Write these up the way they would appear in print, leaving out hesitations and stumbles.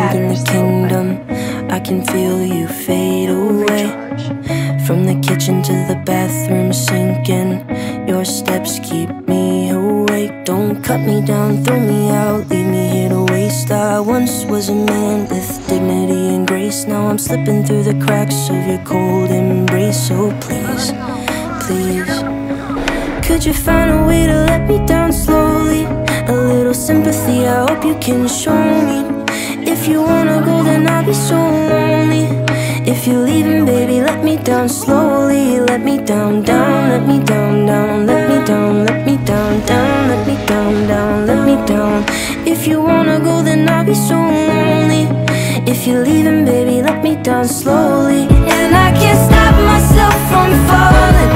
in the kingdom. I can feel you fade away. From the kitchen to the bathroom sinking, your steps keep me awake. Don't cut me down, throw me out, leave me here to waste. I once was a man with dignity and grace. Now I'm slipping through the cracks of your cold embrace. So please, please, could you find a way to let me down slowly? A little sympathy, I hope you can show me. If you wanna go, then I'll be so lonely. If you're leaving, baby, let me down slowly. Let me down, down, let me down, down, let me down, let me down, down, let me down, down, let me down. If you wanna go, then I'll be so lonely. If you're leaving, baby, let me down slowly. And I can't stop myself from falling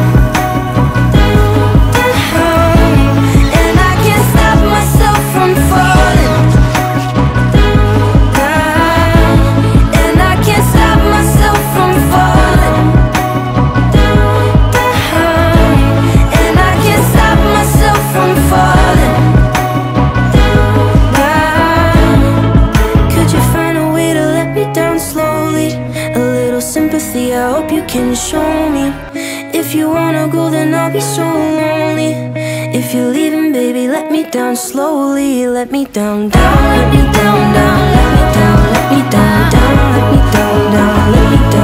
down. And I can't stop myself from falling down. And I can't stop myself from falling down. And I can't stop myself from falling down. Could you find a way to let me down slowly? A little sympathy, I hope you can show me. If you wanna go, then I'll be so lonely. If you're leaving, baby, let me down slowly. Let me down, down, let me down, down, let me down, let me down, down, let me down, down, let me down.